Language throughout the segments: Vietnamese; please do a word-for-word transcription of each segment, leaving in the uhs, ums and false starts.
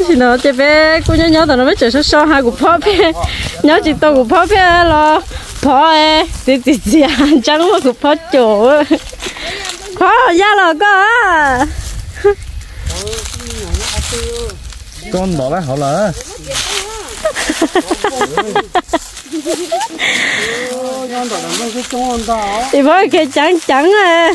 thì nó chỉ bé cô nhớ nhớ tao nó mới chơi số hai của phó bé nhớ chỉ tao của phó bé lo phó ấy thì thì thì chẳng mà của phó chủ phó ra là có con bỏ lại họ lỡ thì phó cái trắng trắng à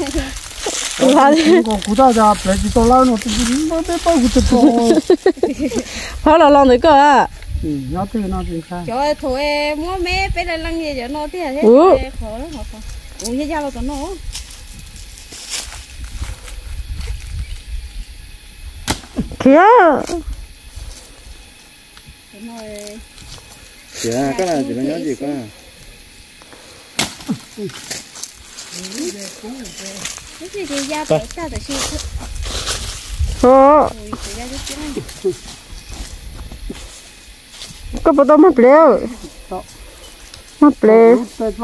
phó là lòng đấy cơ à trời thôi mua mẹ bé là lăng gì cho nó thế thế khó lắm khó uống như sao còn nó kìa kìa cái này chỉ có nhớ gì cơ cái gì thì ra phải ta phải siêu ờ có bao nhiêu mất leo mất leo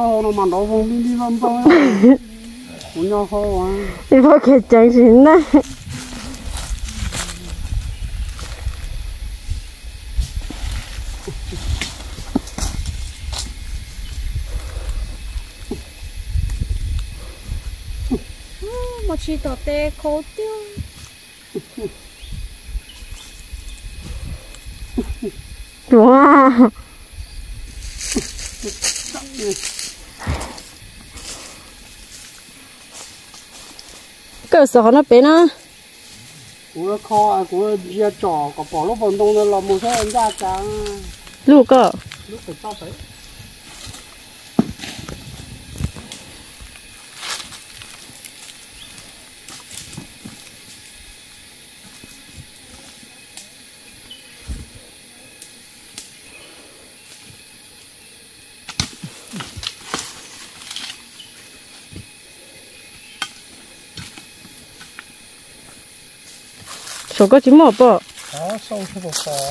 thì phải cái chẳng xin đấy một chi tọt tê khó tiêu wow cơ sở nó bé nó của kho của gia trò có bỏ lúc vận động là làm một số anh ra cả lúc cơ lúc phải to phải số có chín một bộ đó sâu cho bộ cỏ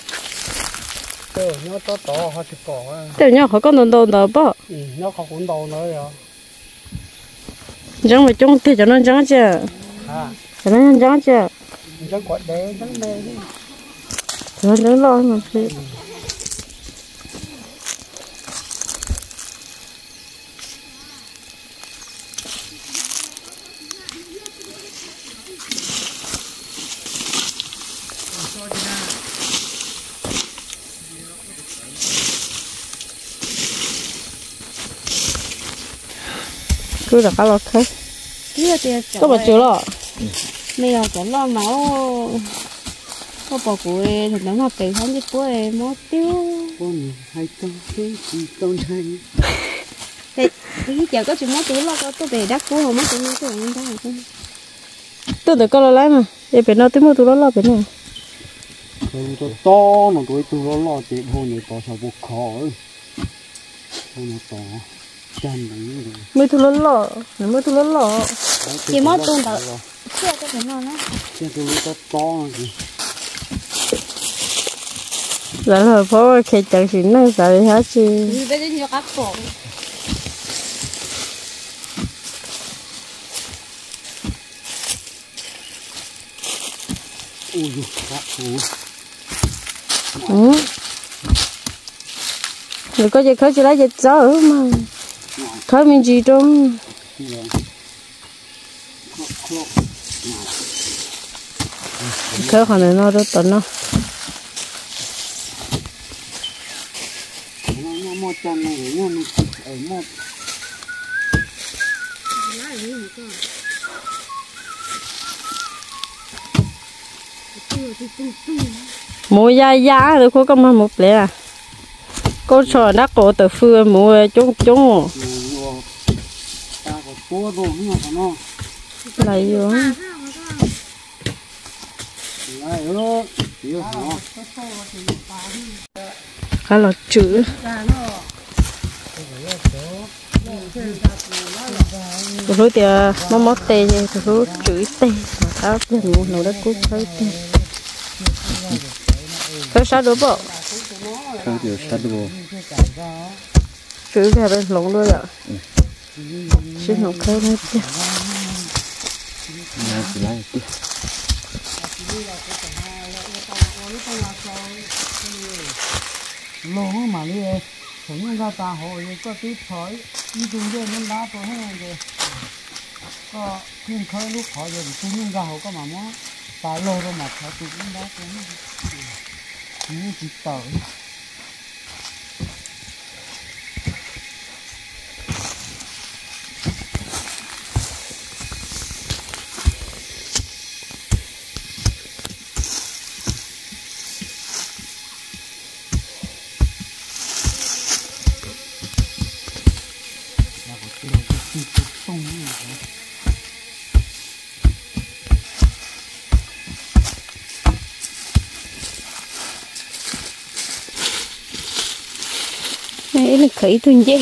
từ nó to to họ chỉ cỏ từ nhau họ có đồn đồn đó bộ ừ nó không cuốn đầu nữa rồi chẳng phải trông thì cho nó chẳng chứ à cho nó chẳng chứ chẳng quả đen chẳng đen nó chẳng lo mà chứ cứ là cá lọt thế chưa tiền có bao nhiêu lọ mình là có lo máu có bỏ củi thì nó mà bị không biết củi mất tiêu con hai con cái gì con hai thì cái giờ có chuyện mất tiêu lo có tôi về đắt của không mất tiêu nó tôi không thấy không tôi được có lo lái mà để bên nào tôi mua tôi lo lo bên này tôi to nó tôi tôi lo lo chị hôm nay to sao bốc khó thôi nó to chăn đấy mới thu lớn lọ mới thu lớn lọ chỉ mất tuần đó chưa có cái nào nữa chưa tôi to to gì là hồi phố khi chẳng xin nó sợ hết chứ bây giờ nhiều các cổ ui các cổ ừ rồi có gì khơi chỉ lấy gì gió mà khơi mình gì trong khơi còn này nó rất tận nó nó một trăm này để nhau ở một mua da da rồi cô có mà một lẻ à cô cho nó cổ từ phơi mua chúng chúng lại vô khá là chữ rồi thì nó mót tê thì rồi chữ tê mà tao giờ mua nó đã cút thấy tê cái sao đó bộ sao điều sát đồ chữ về bên lồng luôn ạ xin học khơi hết chứ nhà chỉ lấy lỗ mà đi phải nhân ra ta hồi có tí thổi đi chung với nhân đá tôi hết rồi có nhưng khơi lúc họ rồi chung nhân ra họ có mà mó ta lô rồi mà họ chung nhân đá tôi như chỉ tỏi này là khởi tuần dễ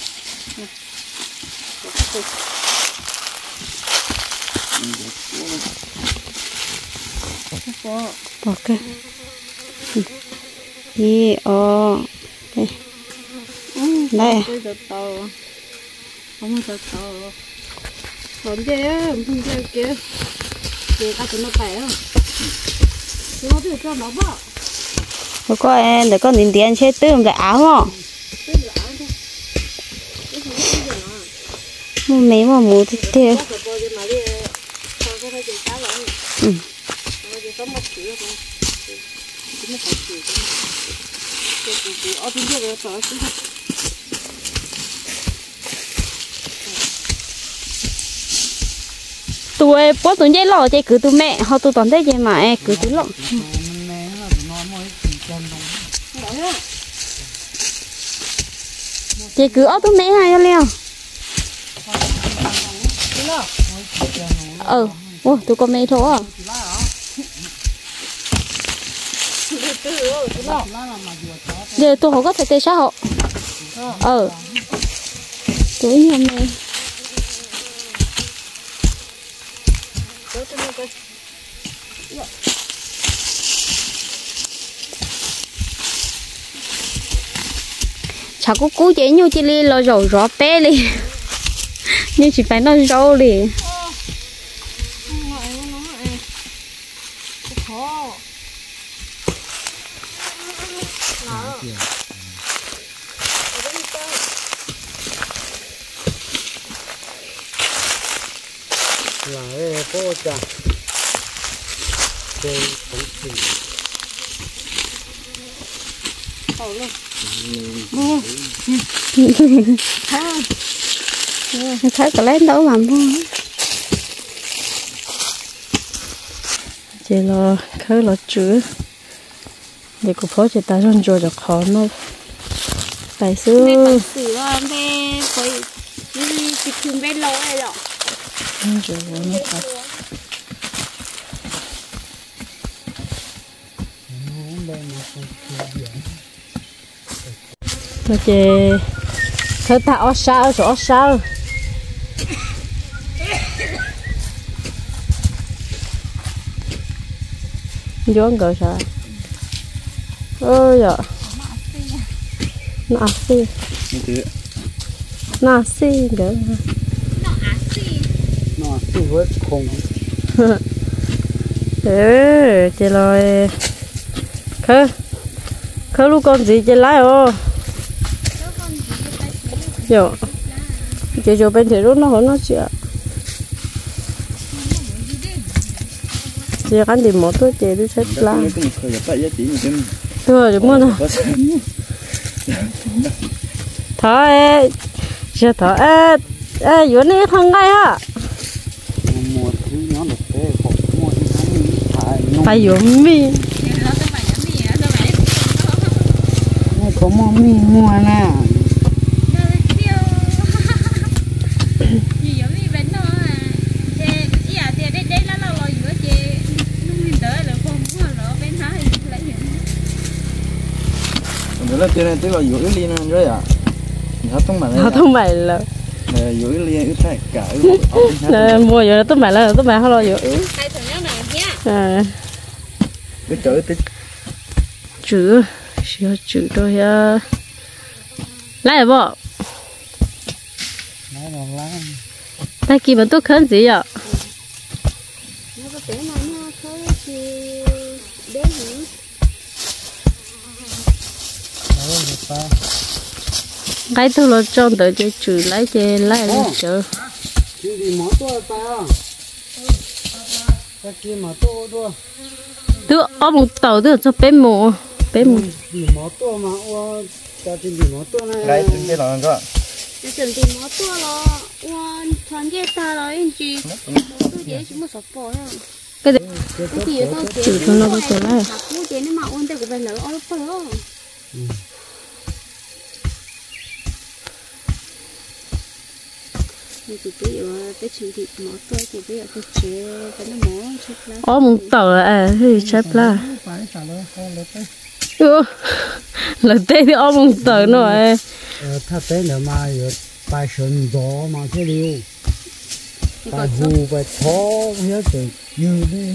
bỏ cái đi ô đây không có tàu còn gì á không chơi kia kia ta tụi nó bẻ không nó thì cho nó bỏ có có em để con đến tiền chơi tươm để áo không mua mấy mà mua thì thế ừ. Tụi bố tụi dây lò chơi cứ tụi mẹ họ tụi toàn thế chơi mà cứ tụi lọ chơi cứ ớt tụi mẹ hay leo ờ ô tụi con mẹ thôi à giờ tôi không có thể tê sát họ ờ tụi nhà mẹ chả có cú chế như chỉ li lo rồi rõ bé đi nhưng chỉ phải nó rau đi là cái phố trà cô cũng xì thấy có lấy đâu làm thôi chỉ là khơi là chữ để cô phó chỉ ta rong rồi được khó nó phải xưa mẹ sửa mẹ phải đi chỉ thường bên lâu này rồi rồi nó phải nó chè thôi ta ở sao ở sao vô ăn cỡ sao ôi dạ nó xì nó xì cỡ nó xì với khùng ừ chị rồi khơi khơi lúc con gì chị lái ô dạ chị cho bên thì lúc nó hỏi nó chuyện chị ăn thì một thôi chị đi xếp lá thôi đúng không nào thôi chưa thôi ê ê vừa nãy không ngay ha một thứ nó được thế không mua thì phải phải dùng mi có mua mi mua nè là thế này tức là dối liên rồi à nó tung mà nó tung mày là dối liên ít này cả là mua rồi tung mày là tung mày không lo dối hai thằng nhau này nhá à cái chữ tích chữ chữ chữ rồi à lại bộ ta kì mà tôi khấn gì ạ nó có thể mà nó thôi thì đến cái thứ lo tròn tới chơi chửi lấy chơi lấy lên chơi chứ gì mỏ tua ta cái kia mà tua tua đứa ở một tàu đứa cho bé mù bé mù gì mỏ tua mà ô ta thì gì mỏ tua này đây cái là có cái chuyện gì mà tua lo quan toàn cái ta lo anh chị tôi dễ chỉ một số bỏ thôi cái gì cái gì tôi dễ chửi cho nó có chơi lấy mua dễ nó mà ôn tay của bạn lỡ ở lúc đó thì bây giờ cái chuyện thì mỏ tôi thì bây giờ tôi chế cái nó mỏ chết lá ở một tàu là thì chết là phải trả lời không lấy tới ừ là tê thì ở một tàu nữa thật tế nữa mà bài sơn gió mà thế liu bài hù bài thó hết rồi như thế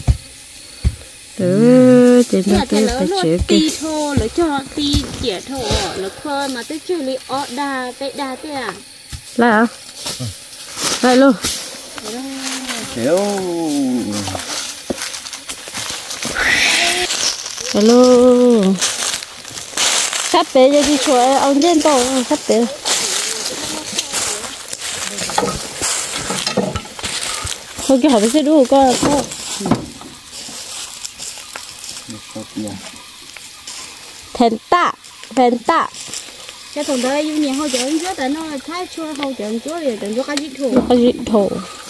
ừ thì nó cái tôi lỡ phải nó chửi ti thô lỡ cho ti chẻ thô lỡ khơi mà tôi chơi li ở đà tệ đà tệ à lại à lại luôn kiểu hello sắp bé cho đi chuối ông trên tổ sắp bé thôi cái họ phải sẽ đủ coi thôi thèn tạ thèn tạ cái thằng đấy dùng nhiều hậu trợ trước tại nó thái chua hậu trợ trước thì đừng cho cái gì thủ cái gì thổ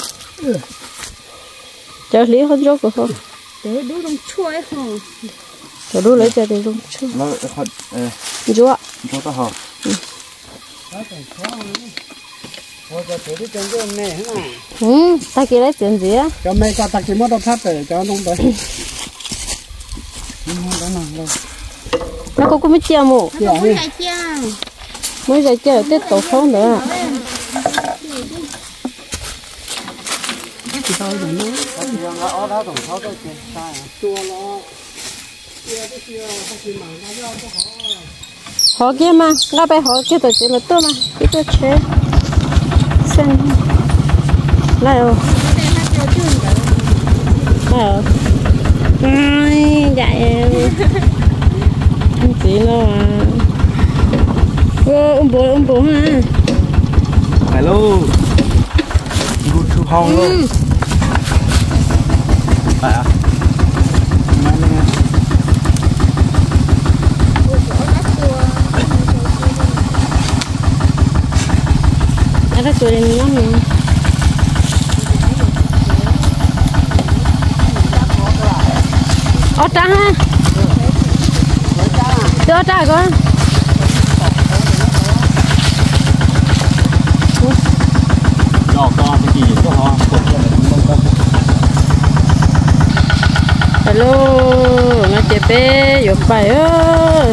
chờ lý hơn rốt của không để đu trong chua ấy không chờ đu lấy chờ để trong chua nó thật chúa chúa ta học thôi cho tụi đi chân cái này hả ừ ta kia lấy tiền gì á cho mấy con ta chỉ mất đâu thắt rồi cho nó tới nó có cũng biết chia mù nó không phải chăng mới giờ chơi tết tổ không nữa chỉ tao được nữa nó ở đó tổng tháo cái sai chua nó họ kia mà ngã bay họ kia tổ chức là tôi mà cái tôi chế xem lại rồi lại rồi ai dạy em tí nó à ôm bố ôm bố ha hello good to home luôn phải à ada tu yang ni mana? Otak ha? Tu otak kan? Đó con cái gì có họ cột cho mình không có hello nó chơi bé vô bài ơi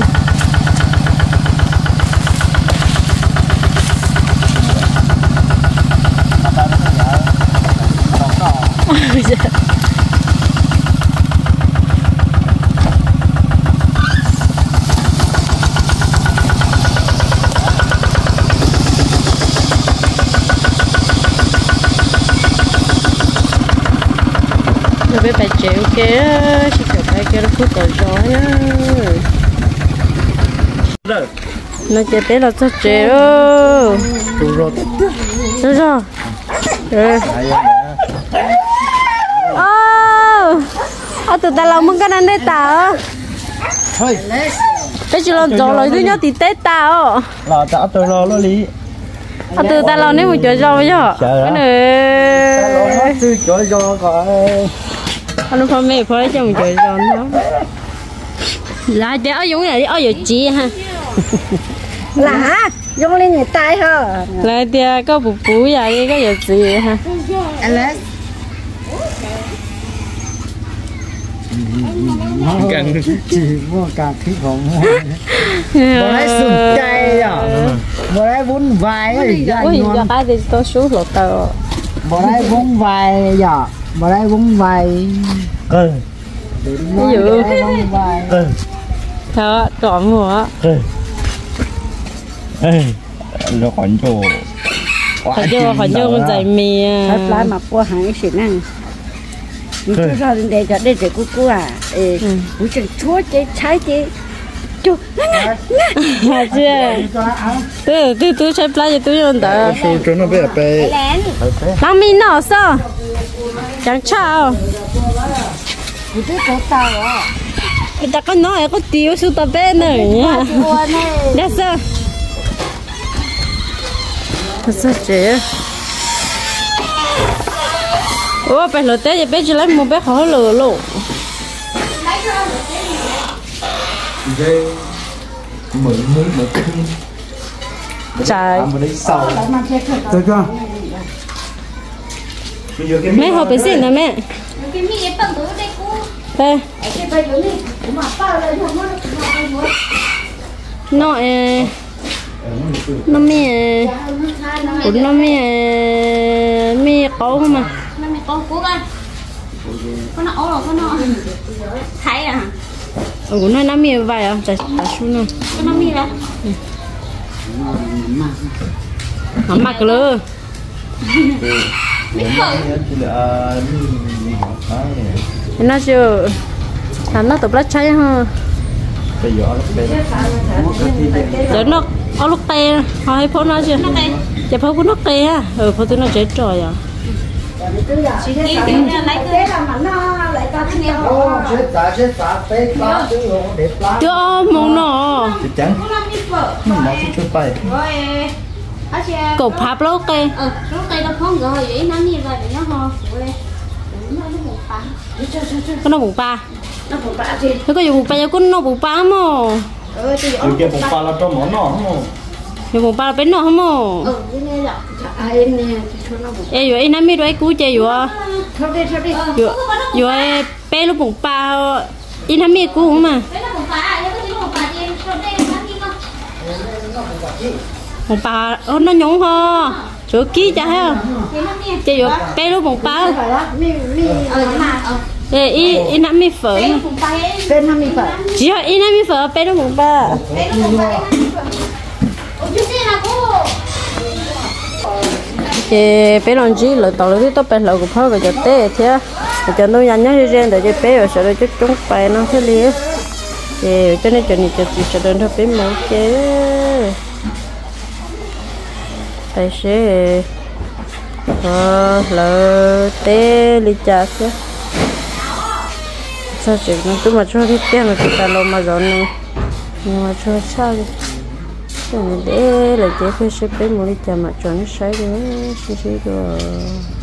bé phải chịu kia chỉ phải phải kia nó phút rồi rồi nó chơi bé là sao chịu rồi rồi rồi ừ ô ô tụi ta làm món cái này tao thôi cái chuyện làm trò lại thứ nhất thì tết tao là đã tôi lo nó lý ô tụi ta làm nếu mà chơi rau chứ cái này tôi chơi rau coi anh phải mẹ phải cho mình chơi rau nữa lại để ở giống này ở giờ chị ha là dùng lên người tay hả lại thì có bù bù vậy có giờ gì ha Alex càng chỉ mua càng thíchของบ่ได้สุดใจอ่ะบ่ได้วุ่นวายอ่ะอย่า ôi นอน giờ cái thì tôi xuống lột tờ บ่ได้วุ่นวายอ่ะบ่ได้วุ่นวาย cơ บ่ได้วุ่นวาย cơ thợ trộm mùa cơ ê nó còn chỗ phải cho phải cho con dạy mì ใช้ปลามาปัวหางสินั่งมันก็เราเด็กจะได้เด็กกูกูอ่ะเออกูจะช่วยเจ๊ใช้เจ๊ chú à chưa tôi tôi tôi chơi play tôi用的 số cho nó bé bé làm mi nọ sao chẳng chào người ta có nói có tiêu số tập bé nữa nhá đã sao sao chứ ô bé lợn té bé chỉ lấy một bé khó lừa luôn dây mười mười mười trời được chưa mẹ học cái gì nè mẹ đây nó nó mẹ cũng nó mẹ mẹ có mà nó mẹ con cuốc à con nó ố rồi con nó thấy à ừ nó nó mẹ vậy à tại tại sao nó con nó mẹ đó nó mặc lơ nó chưa thằng nó tập lát cháy ha giờ nó ở lúc tê họ hay phô nó chưa giờ phô của nó tê à ừ phô tôi nó chết rồi à chưa mong nó trắng nó mà chút chút bay cổ phá lốt tê ừ lúc đây nó không rồi vậy nó như vậy nó ho có nó bụng ba nó bụng bạ gì nó có dùng bụng ba cho con nó bụng ba mà ừ thì ở kia bụng ba là trong món nọ không dùng bụng ba là bên nó không mà ừ như thế nào à em nè cho nó bụng em vừa em nắm mi đuôi cú chơi vừa thôi đi thôi đi vừa vừa bé lúc bụng ba em nắm mi cú mà bụng ba nó nhúng ho chỗ kia chả ha chơi vừa bé lúc bụng ba để y y nắm mi phở bên năm mươi phở chỉ là y nắm mi phở bé lúc bụng ba thì bé lòng chỉ là tàu lấy tóc bé lẩu của phở và cho té thế cho nó nhanh nhất đi để cho bé rồi sau đó chút chúng bé nó thế liền thì cho nên cho nên cho chị sẽ đơn thôi bé mẫu chế tài xế ờ lỡ té đi chặt chứ sao chị nó cứ mà cho đi té mà kita lo mà giòn nữa nhưng mà cho sao đi để là chế phải xếp bé mua đi chặt mà cho nó sấy nữa xí xí rồi